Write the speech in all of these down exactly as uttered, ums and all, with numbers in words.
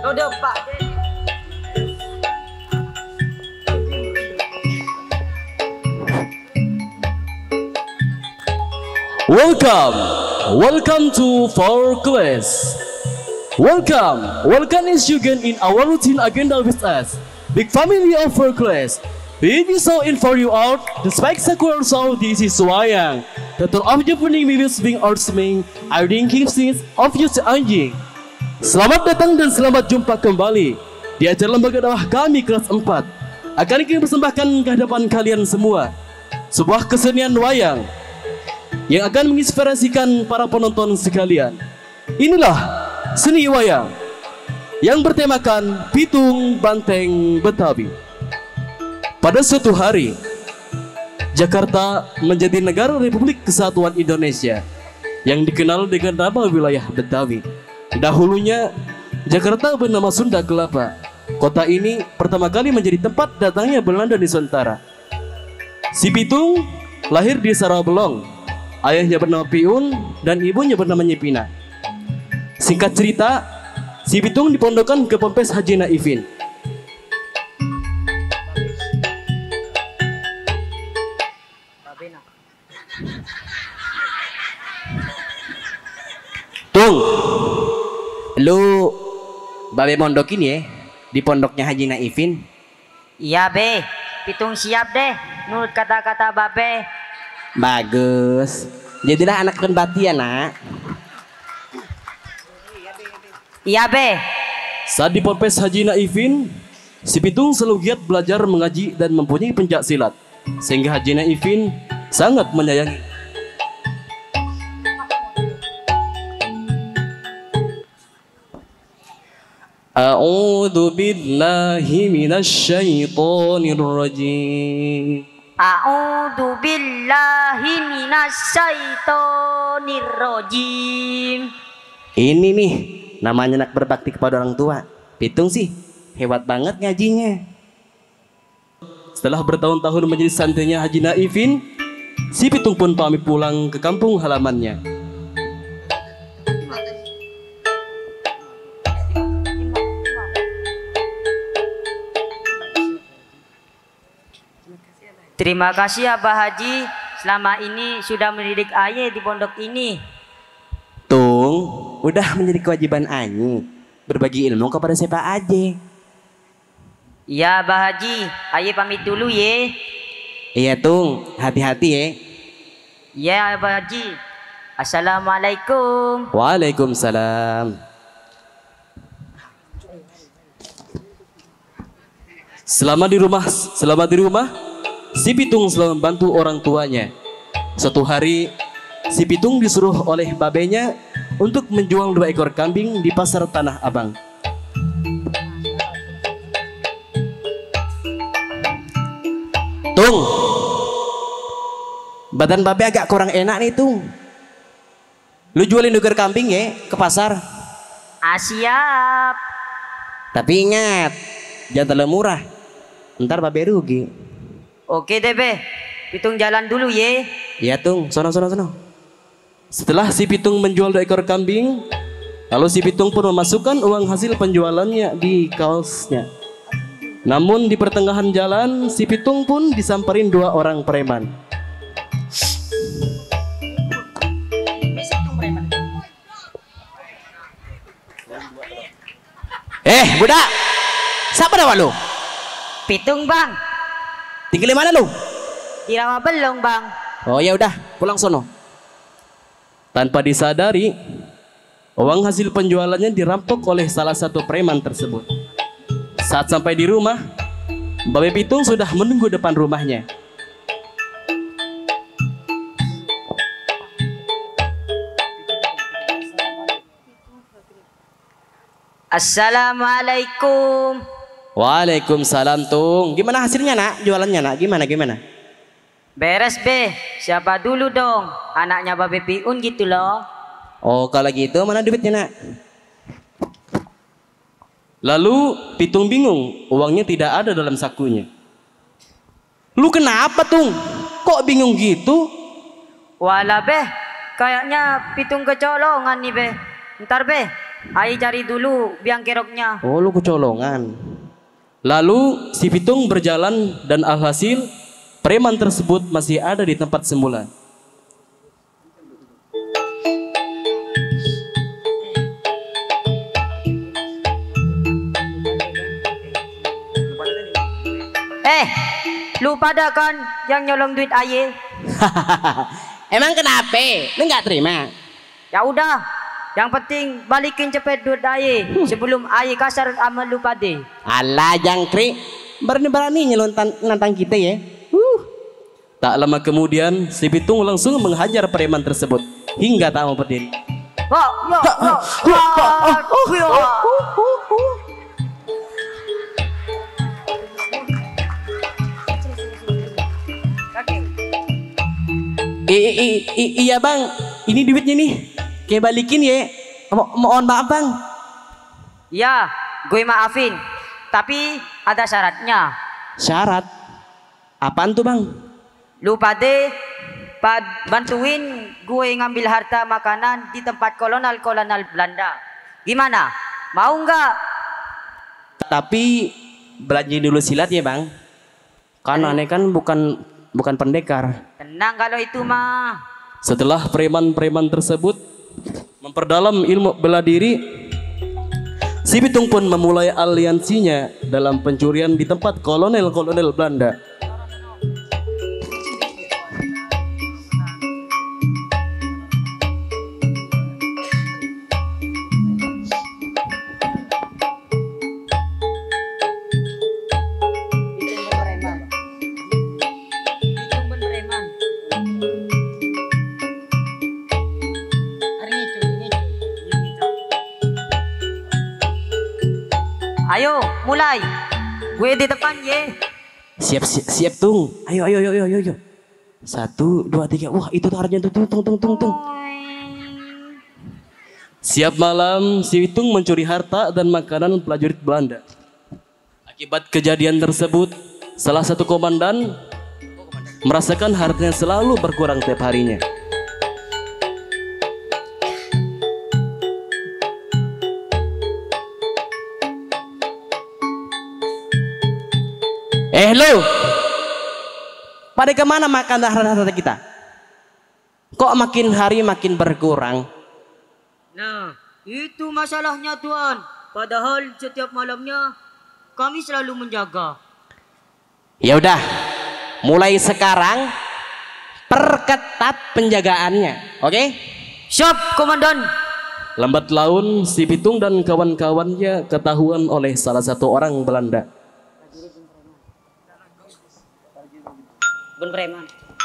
udah Pak. Welcome, welcome to For Class. Welcome, welcome is you again in our routine agenda with us, big family of For Class. We will show in for you out the spectacular show. This is wayang. The tour of Japanese movies being outstanding. I think scenes of you anjing. Selamat datang dan selamat jumpa kembali di acara lembaga dakwah kami kelas empat. Akan kami persembahkan ke hadapan kalian semua sebuah kesenian wayang yang akan menginspirasikan para penonton sekalian. Inilah seni wayang yang bertemakan Pitung Banteng Betawi. Pada suatu hari, Jakarta menjadi negara Republik Kesatuan Indonesia yang dikenal dengan nama wilayah Betawi. Dahulunya, Jakarta bernama Sunda Kelapa. Kota ini pertama kali menjadi tempat datangnya Belanda Nusantara. Si Pitung lahir di Sarawabelong. Ayahnya bernama Piun dan ibunya bernama Nyipina. Singkat cerita, si Pitung dipondokkan ke Ponpes Haji Naifin. Tung, lu babe mondokin ya di pondoknya Haji Naifin? Iya be, Pitung siap deh nurut kata-kata babe. Bagus. Jadilah anak renbati ya nak. Iya be. Saat di Ponpes Haji Naifin, si Pitung selalu giat belajar mengaji dan mempunyai pencak silat, sehingga Haji Naifin sangat menyayangi. A'udzu billahi minasy syaithanir rajim. A'udzu billahi minasyaitonir rajim. Ini nih namanya anak berbakti kepada orang tua. Pitung sih hebat banget ngajinya. Setelah bertahun-tahun menjadi santrinya Haji Naifin, si Pitung pun pamit pulang ke kampung halamannya. Terima kasih ya Pak Haji, selama ini sudah mendidik Aye di pondok ini. Tung, udah menjadi kewajiban Anyi berbagi ilmu kepada siapa aja. Iya Pak Haji, Aye pamit dulu ye. Iya Tung, hati-hati ya. Iya Pak Haji. Assalamualaikum. Waalaikumsalam. Selama di rumah, selama di rumah, si Pitung selalu membantu orang tuanya. Suatu hari, si Pitung disuruh oleh babenya untuk menjual dua ekor kambing di pasar Tanah Abang. Tung, badan babe agak kurang enak nih Tung. Lu jualin dua ekor kambing ya ke pasar. Ah, siap. Tapi ingat, jangan terlalu murah. Ntar babe rugi. Oke deh be, Pitung jalan dulu ye. Iya Tung, sono sono sono. Setelah si Pitung menjual dua ekor kambing, lalu si Pitung pun memasukkan uang hasil penjualannya di kaosnya. Namun di pertengahan jalan, si Pitung pun disamperin dua orang preman. Eh budak, siapa nama lu? Pitung bang. Tinggal di mana lu? Di Rawabelong bang. Oh ya udah, pulang sono. Tanpa disadari, uang hasil penjualannya dirampok oleh salah satu preman tersebut. Saat sampai di rumah, Babe Pitung sudah menunggu depan rumahnya. Assalamualaikum. Waalaikumsalam Tung. Gimana hasilnya nak? Jualannya nak? Gimana gimana? Beres be. Siapa dulu dong? Anaknya Babe Piun gitu loh. Oh kalau gitu mana duitnya nak? Lalu Pitung bingung, uangnya tidak ada dalam sakunya. Lu kenapa Tung? Kok bingung gitu? Walah be, kayaknya Pitung kecolongan nih be. Ntar be, Aye cari dulu biang keroknya. Oh, lu kecolongan. Lalu si Pitung berjalan dan alhasil preman tersebut masih ada di tempat semula. Eh, lu pada kan yang nyolong duit aye? Emang kenapa? Lu nggak terima? Ya udah, yang penting balikin cepet duit aye sebelum aye kasar sama lu pade. Alah jangkrik, berani-berani nyelontan nantang kita ya. Uh. Tak lama kemudian si Pitung langsung menghajar preman tersebut hingga tak mau berdiri. Wah, wah, wah, wah, wah. I, i, i, iya bang, ini duitnya nih, kayak balikin ya. Mo mohon maaf bang. Ya, gue maafin, tapi ada syaratnya. Syarat? Apaan tuh bang? Lu pade pad, bantuin gue ngambil harta makanan di tempat kolonel-kolonel Belanda. Gimana? Mau nggak? Tapi belanja dulu silat ya bang. Kan aneh kan bukan bukan pendekar. Tenang kalau itu mah. Setelah preman-preman tersebut memperdalam ilmu bela diri, si Pitung pun memulai aliansinya dalam pencurian di tempat kolonel-kolonel Belanda. Ayo, mulai. Gue di depan ye. Siap siap, siap tung. Ayo ayo ayo ayo ayo. Satu dua tiga. Wah itu targetnya tuh tung tung tung tung. Siap malam, si Pitung mencuri harta dan makanan prajurit Belanda. Akibat kejadian tersebut, salah satu komandan merasakan hartanya selalu berkurang tiap harinya. Eh lo, pada kemana makan harta kita? Kok makin hari makin berkurang? Nah, itu masalahnya Tuan. Padahal setiap malamnya kami selalu menjaga. Ya udah, mulai sekarang perketat penjagaannya, oke? Okay? Siap, Komandan. Lambat laun, si Pitung dan kawan-kawannya ketahuan oleh salah satu orang Belanda. Bun preman.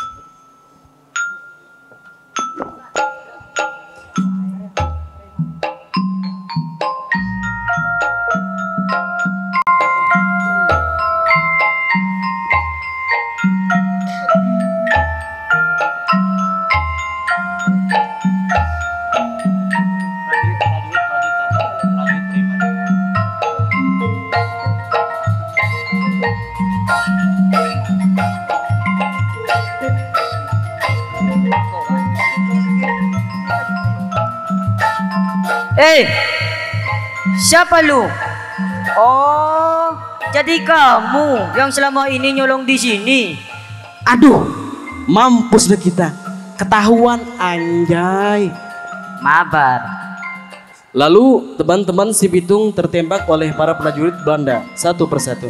Eh, siapa lu? Oh, jadi kamu yang selama ini nyolong di sini. Aduh, mampus deh kita. Ketahuan anjay. Mabar. Lalu teman-teman si Pitung tertembak oleh para prajurit Belanda satu persatu.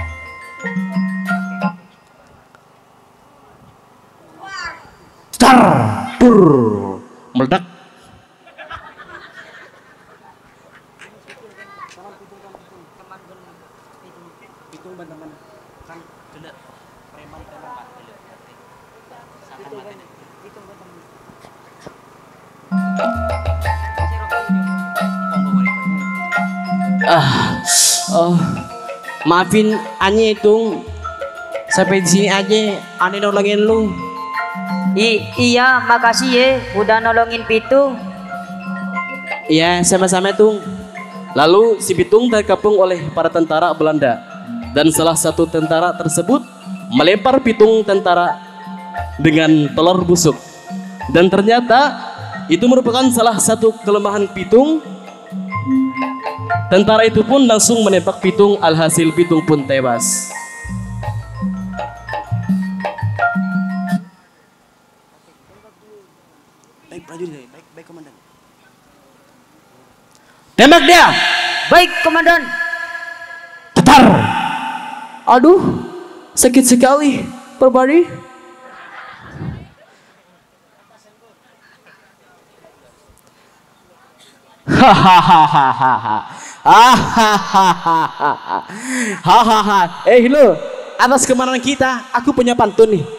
Star, pur, meledak. Ah, oh, maafin Anye itu sampai di sini aja. Ane nolongin lu. I iya, makasih ya udah nolongin Pitung. Iya, sama-sama tuh. Lalu si Pitung terkepung oleh para tentara Belanda dan salah satu tentara tersebut melempar Pitung tentara dengan telur busuk. Dan ternyata itu merupakan salah satu kelemahan Pitung Tentara itu pun langsung menembak Pitung, alhasil Pitung pun tewas. Baik prajurit, baik baik komandan. Tembak dia. Baik, komandan. Tetar. Aduh, sakit sekali, Perbari. Hahaha. Hahaha. Hahaha. Eh lo, atas kemenangan kita, aku punya pantun nih.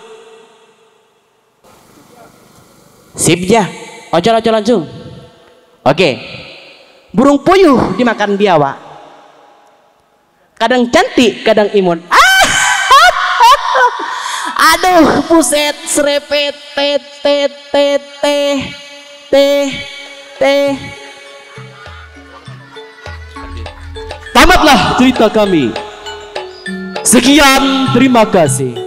Sip ya, ojo ojo langsung. Oke, burung puyuh dimakan biawak. Kadang cantik, kadang imun. Ah! Aduh, buset, serepet, te te te te te te. Tamatlah cerita kami. Sekian, terima kasih.